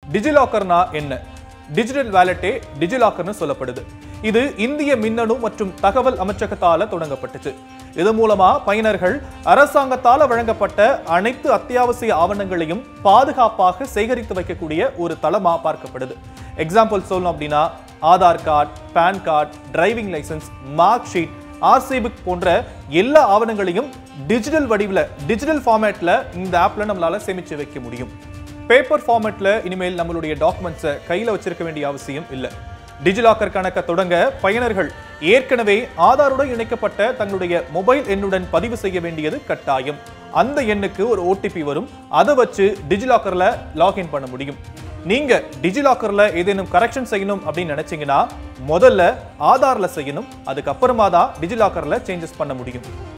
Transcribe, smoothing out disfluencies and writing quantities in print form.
டிஜிலாக்கர்னா என்ன? டிஜிட்டல் வாலெட்டே டிஜிலாக்கர்னு சொல்லப்படுது. இது இந்திய மின்னணு மற்றும் தகவல் அமைச்சகத்தால தொடங்கப்பட்டுச்சு. இது மூலமா பயனர்கள் அரசாங்கத்தால வழங்கப்பட்ட அனைத்து அத்தியாவசிய ஆவணங்களையும் பாதுகாப்பாக சேகரித்து வைக்கக்கூடிய ஒரு தளமா பார்க்கப்படுது. எக்ஸாம்பிள் சொல்லணும் அப்படின்னா Aadhaar card, PAN card, driving licence, mark sheet, RC book போன்ற எல்லா ஆவணங்களையும் டிஜிட்டல் வடிவில் டிஜிட்டல் ஃபார்மேட்ல இந்த ஆப்ல நம்மளால சேமிச்சு வைக்க முடியும். பேப்பர் ஃபார்மேட்ல இனிமேல் நம்மளுடைய டாக்குமெண்ட்ஸை கையில வச்சிருக்க வேண்டிய அவசியம் இல்லை. டிஜிலாக்கர் கணக்கை தொடங்க பயனர்கள் ஏற்கனவே ஆதாருடன் இணைக்கப்பட்ட தங்களுடைய மொபைல் எண்ணுடன் பதிவு செய்ய வேண்டியது கட்டாயம். அந்த எண்ணுக்கு ஒரு ஓடிபி வரும். அதை வச்சு டிஜிலாக்கர்ல லாகின் பண்ண முடியும். நீங்க டிஜிலாக்கர்ல ஏதேனும் கரெக்ஷன் செய்யணும் அப்படின்னு நினைச்சீங்கன்னா முதல்ல ஆதார்ல செய்யணும். அதுக்கப்புறமா தான் டிஜிலாக்கர்ல சேஞ்சஸ் பண்ண முடியும்.